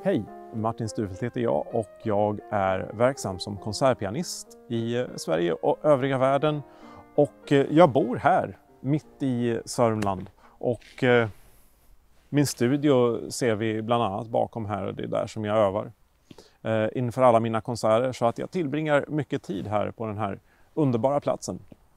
Hej! Martin Stufelt heter jag och jag är verksam som konsertpianist i Sverige och övriga världen. Och jag bor här, mitt i Sörmland. Och min studio ser vi bland annat bakom här och det är där som jag övar inför alla mina konserter. Så att jag tillbringar mycket tid här på den här underbara platsen.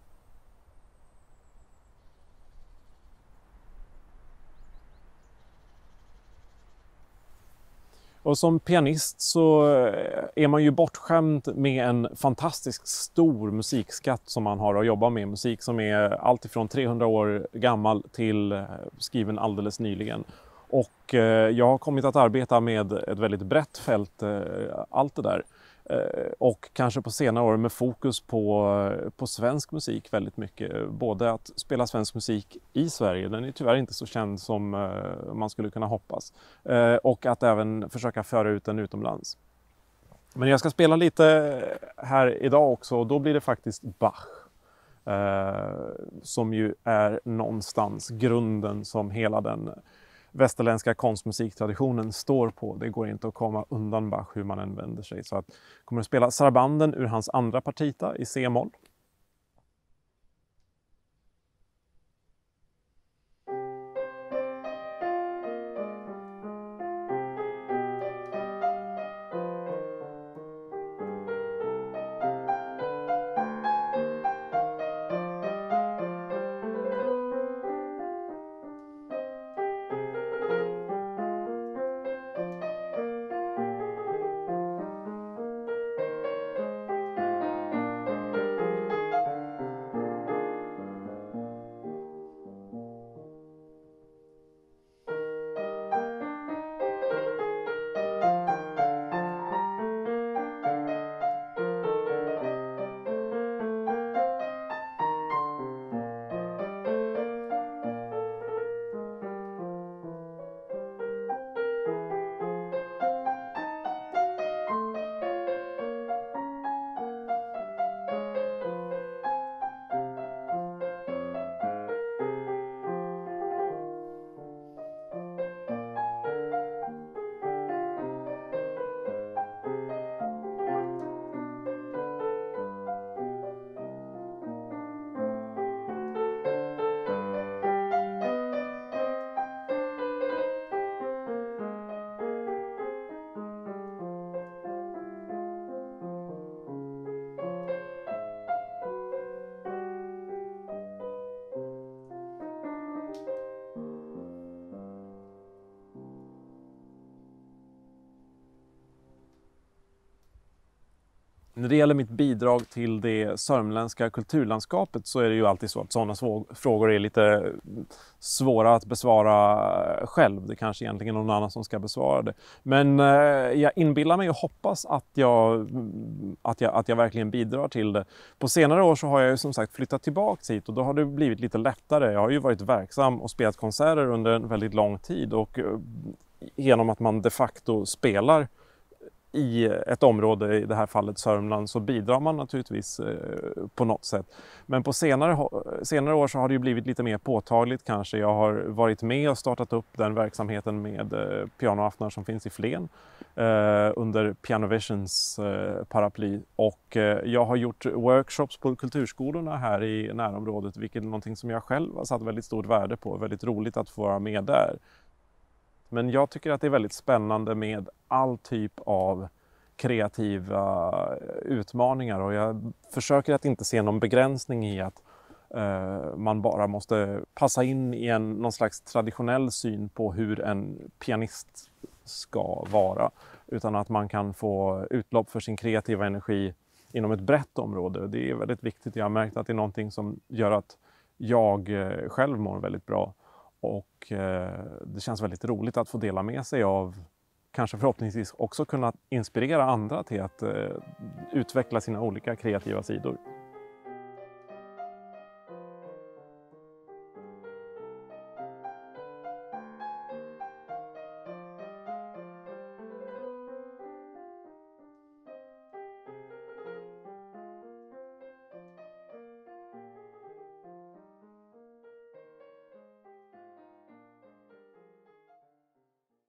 Och som pianist så är man ju bortskämd med en fantastiskt stor musikskatt som man har att jobba med. Musik som är allt ifrån 300 år gammal till skriven alldeles nyligen. Och jag har kommit att arbeta med ett väldigt brett fält, allt det där. Och kanske på senare år med fokus på svensk musik väldigt mycket. Både att spela svensk musik i Sverige, den är tyvärr inte så känd som man skulle kunna hoppas. Och att även försöka föra ut den utomlands. Men jag ska spela lite här idag också och då blir det faktiskt Bach. Som ju är någonstans grunden som hela den västerländska konstmusiktraditionen står på. Det går inte att komma undan Bach hur man än vänder sig. Så att jag kommer att spela Sarabanden ur hans andra partita i C-moll. När det gäller mitt bidrag till det sörmländska kulturlandskapet så är det ju alltid så att sådana frågor är lite svåra att besvara själv. Det kanske egentligen är någon annan som ska besvara det. Men jag inbillar mig och hoppas att jag verkligen bidrar till det. På senare år så har jag ju som sagt flyttat tillbaka hit och då har det blivit lite lättare. Jag har ju varit verksam och spelat konserter under en väldigt lång tid och genom att man de facto spelar i ett område, i det här fallet Sörmland, så bidrar man naturligtvis på något sätt. Men på senare år så har det ju blivit lite mer påtagligt kanske. Jag har varit med och startat upp den verksamheten med pianoaftnar som finns i Flen under Pianovisions paraply. Och jag har gjort workshops på kulturskolorna här i närområdet, vilket är någonting som jag själv har satt väldigt stort värde på. Väldigt roligt att få vara med där. Men jag tycker att det är väldigt spännande med all typ av kreativa utmaningar och jag försöker att inte se någon begränsning i att man bara måste passa in i någon slags traditionell syn på hur en pianist ska vara, utan att man kan få utlopp för sin kreativa energi inom ett brett område. Det är väldigt viktigt. Jag har märkt att det är någonting som gör att jag själv mår väldigt bra. Och det känns väldigt roligt att få dela med sig av, kanske förhoppningsvis också kunna inspirera andra till att utveckla sina olika kreativa sidor.